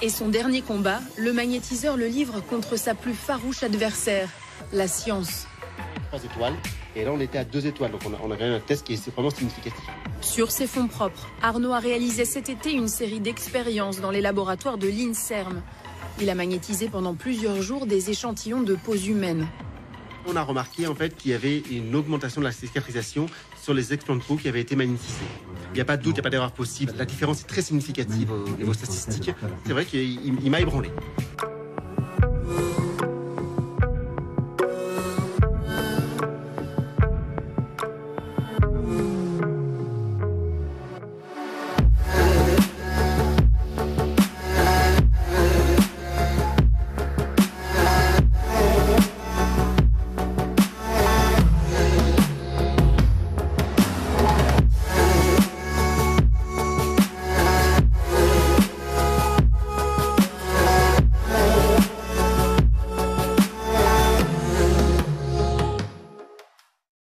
Et son dernier combat, le magnétiseur le livre contre sa plus farouche adversaire, la science. 3 étoiles, et là on était à 2 étoiles, donc on a quand même un test qui est vraiment significatif. Sur ses fonds propres, Arnaud a réalisé cet été une série d'expériences dans les laboratoires de l'INSERM. Il a magnétisé pendant plusieurs jours des échantillons de peaux humaines. On a remarqué en fait qu'il y avait une augmentation de la cicatrisation sur les explants de peau qui avaient été magnétisés. Il n'y a pas de doute, il n'y a pas d'erreur possible. La différence est très significative au niveau statistique. C'est vrai qu'il m'a ébranlé.